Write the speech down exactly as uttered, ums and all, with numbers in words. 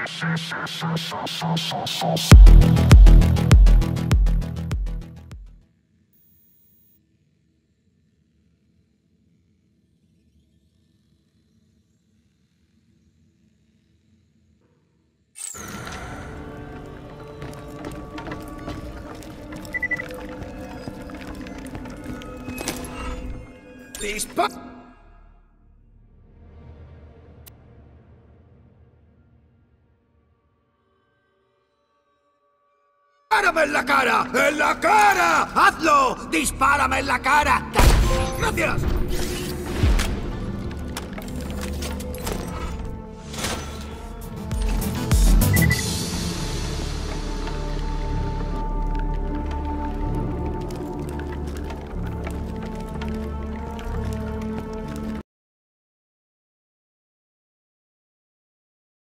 ¡Dispara! ¡Dispárame en la cara! ¡En la cara! ¡Hazlo! ¡Dispárame en la cara! ¡Gracias!